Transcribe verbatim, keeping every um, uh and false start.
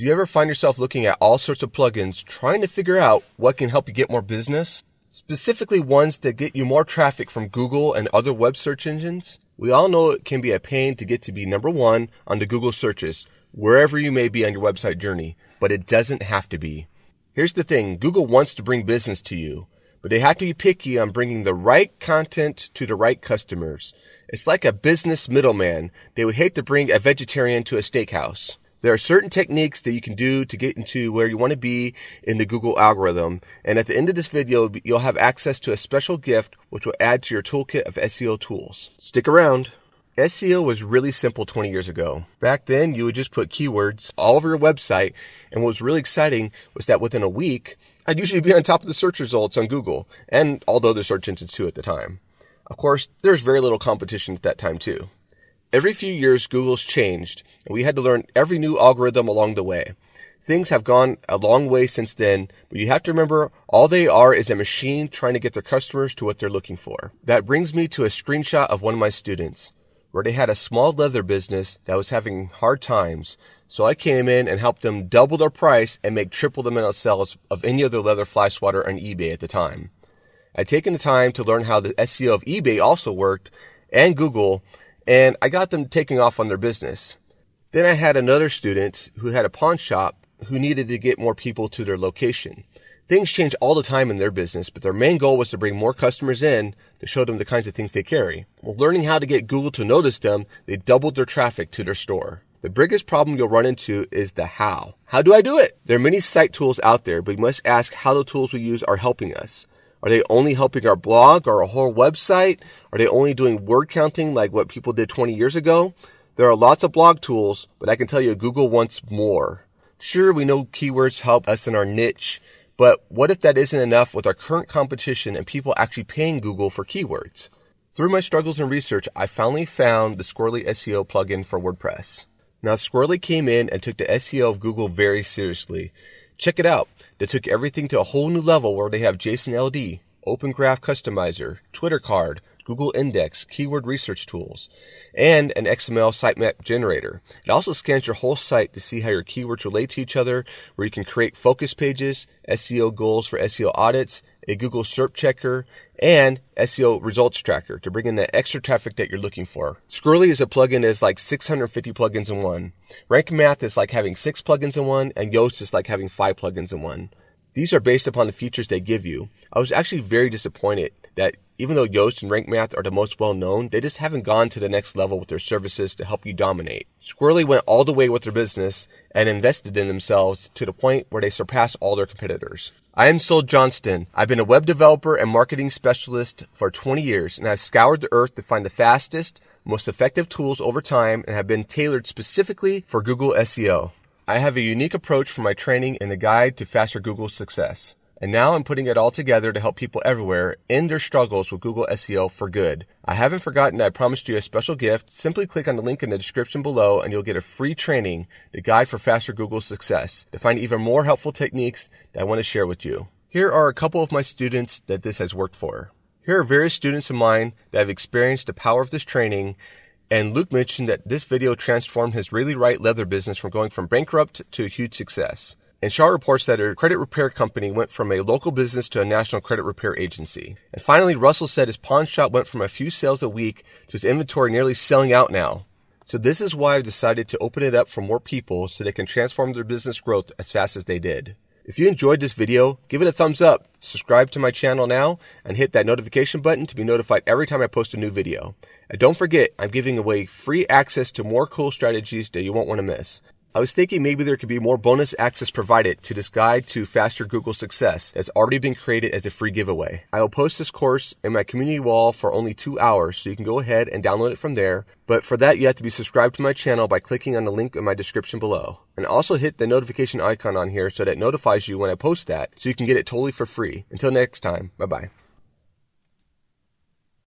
Do you ever find yourself looking at all sorts of plugins trying to figure out what can help you get more business? Specifically ones that get you more traffic from Google and other web search engines? We all know it can be a pain to get to be number one on the Google searches, wherever you may be on your website journey, but it doesn't have to be. Here's the thing, Google wants to bring business to you, but they have to be picky on bringing the right content to the right customers. It's like a business middleman. They would hate to bring a vegetarian to a steakhouse. There are certain techniques that you can do to get into where you want to be in the Google algorithm. And at the end of this video, you'll have access to a special gift which will add to your toolkit of S E O tools. Stick around. S E O was really simple twenty years ago. Back then, you would just put keywords all over your website. And what was really exciting was that within a week, I'd usually be on top of the search results on Google and all the other search engines too at the time. Of course, there's very little competition at that time too. Every few years, Google's changed, and we had to learn every new algorithm along the way. Things have gone a long way since then, but you have to remember all they are is a machine trying to get their customers to what they're looking for. That brings me to a screenshot of one of my students, where they had a small leather business that was having hard times. So I came in and helped them double their price and make triple the amount of sales of any other leather fly swatter on eBay at the time. I'd taken the time to learn how the S E O of eBay also worked, and Google, and I got them taking off on their business. Then I had another student who had a pawn shop who needed to get more people to their location. Things change all the time in their business, but their main goal was to bring more customers in to show them the kinds of things they carry. Well, learning how to get Google to notice them, they doubled their traffic to their store. The biggest problem you'll run into is the how. How do I do it? There are many site tools out there, but we must ask how the tools we use are helping us. Are they only helping our blog or our whole website? Are they only doing word counting like what people did twenty years ago? There are lots of blog tools, but I can tell you Google wants more. Sure, we know keywords help us in our niche, but what if that isn't enough with our current competition and people actually paying Google for keywords? Through my struggles and research, I finally found the Squirrly S E O plugin for WordPress. Now, Squirrly came in and took the S E O of Google very seriously. Check it out. They took everything to a whole new level where they have JSON L D, Open Graph Customizer, Twitter Card, Google Index, keyword research tools, and an X M L sitemap generator. It also scans your whole site to see how your keywords relate to each other, where you can create focus pages, S E O goals for S E O audits, a Google S E R P checker, and S E O results tracker to bring in the extra traffic that you're looking for. Squirrly is a plugin that is like six hundred fifty plugins in one. RankMath is like having six plugins in one, and Yoast is like having five plugins in one. These are based upon the features they give you. I was actually very disappointed that even though Yoast and RankMath are the most well-known, they just haven't gone to the next level with their services to help you dominate. Squirrly went all the way with their business and invested in themselves to the point where they surpass all their competitors. I am Soul Johnston. I've been a web developer and marketing specialist for twenty years, and I've scoured the earth to find the fastest, most effective tools over time and have been tailored specifically for Google S E O. I have a unique approach for my training and a guide to faster Google success. And now I'm putting it all together to help people everywhere end their struggles with Google S E O for good. I haven't forgotten that I promised you a special gift. Simply click on the link in the description below and you'll get a free training, the guide for faster Google success, to find even more helpful techniques that I want to share with you. Here are a couple of my students that this has worked for. Here are various students of mine that have experienced the power of this training, and Luke mentioned that this video transformed his Really Right leather business from going from bankrupt to a huge success. And Shaw reports that a credit repair company went from a local business to a national credit repair agency. And finally, Russell said his pawn shop went from a few sales a week to his inventory nearly selling out now. So this is why I've decided to open it up for more people so they can transform their business growth as fast as they did. If you enjoyed this video, give it a thumbs up, subscribe to my channel now, and hit that notification button to be notified every time I post a new video. And don't forget, I'm giving away free access to more cool strategies that you won't want to miss. I was thinking maybe there could be more bonus access provided to this guide to faster Google success that's already been created as a free giveaway. I will post this course in my community wall for only two hours, so you can go ahead and download it from there. But for that, you have to be subscribed to my channel by clicking on the link in my description below. And also hit the notification icon on here so that it notifies you when I post that, so you can get it totally for free. Until next time, bye-bye.